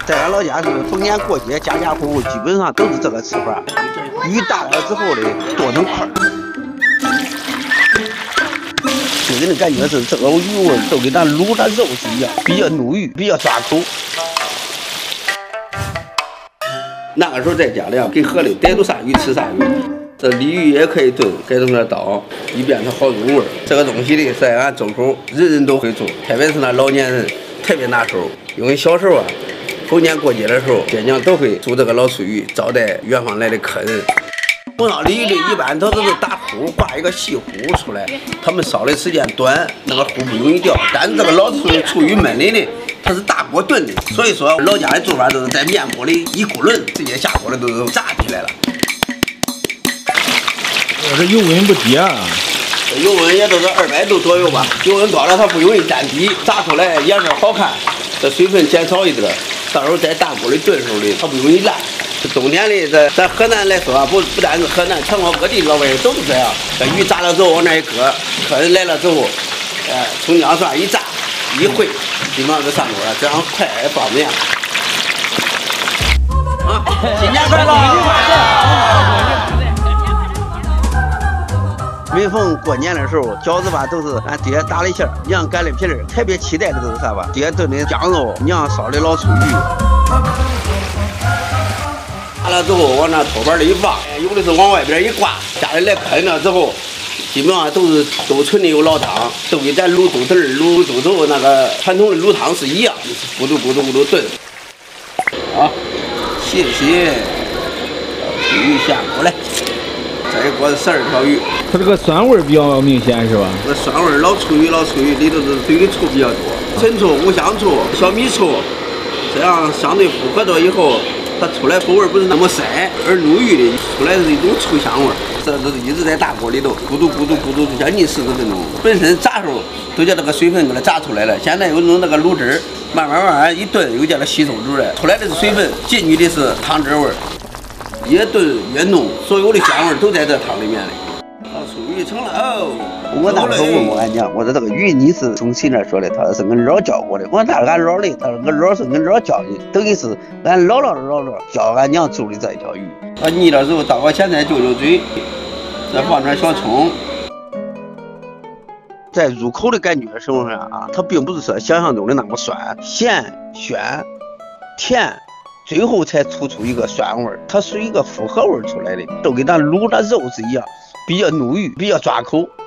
在俺老家是逢年过节，家家户户基本上都是这个吃法。鱼大了之后呢，剁成块儿，给人的感觉是这个鱼味都跟咱卤的肉是一样，比较浓郁，比较抓口。那个时候在家里啊，给河里逮住啥鱼吃啥鱼。这鲤鱼也可以炖，改成了刀，以便它好入味。这个东西呢，在俺周口人人都会做，特别是那老年人特别拿手。因为小时候啊，逢年过节的时候，爹娘都会煮这个老醋鱼招待远方来的客人。红烧鲤鱼的一般它都是打糊，挂一个细糊出来，他们烧的时间短，那个糊不容易掉。但是这个老醋鱼焖的呢，它是大锅炖的，所以说老家的做法都是在面锅里一咕轮直接下锅了，都炸起来了。 这油温不低啊， 油温也都是200度左右吧。油温高了它不容易粘底，炸出来颜色好看，这水分减少一点，到时候在大锅里炖时候呢，它不容易烂。冬天里咱河南来说啊，不单是河南，全国各地老百姓都是这样。这鱼炸了之后往那一搁，客人来了之后，葱姜蒜一炸一烩，基本上就上桌了，这样快也方便。啊，新年快乐！每逢过年的时候，饺子吧都是俺爹打的馅儿，娘擀的皮儿，特别期待的都是啥吧？爹炖的酱肉，娘烧的老醋鱼。炸了之后往那托盘里一放，有的是往外边一挂，家里来客人了之后，基本上都存的有老汤，都跟咱卤豆子、卤豆头那个传统的卤汤是一样，咕嘟咕嘟咕嘟炖。好，谢谢。鱼下锅来。这一锅是12条鱼， 它这个酸味比较明显是吧？ 这酸味老醋鱼里头是兑的醋比较多，陈醋、五香醋、小米醋，这样相对复合到以后，它出来口味不是那么深，而浓郁的出来是一种醋香味。这都是一直在大锅里头咕嘟咕嘟咕嘟将近40分钟。本身炸时候都叫这个水分给它炸出来了，现在又用那个卤汁慢慢一炖，又叫它吸收出来，出来的是水分，进去的是汤汁味儿。越炖越浓，所有的香味都在这汤里面了。老醋鱼成了哦！我那时候问我俺娘，我说这个鱼你是从谁那说的？他说是俺姥教我的。我说那是俺姥的，他说俺姥是俺姥教的，等于是俺姥教俺娘做的这一条鱼。腻了之后倒个咸菜就嘴，再放点小葱。在入口的感觉的时候啊，它并不是说想象中的那么酸、咸、鲜、甜。最后才突出一个酸味，它是一个复合味出来的，都跟咱卤的肉是一样，比较浓郁，比较抓口。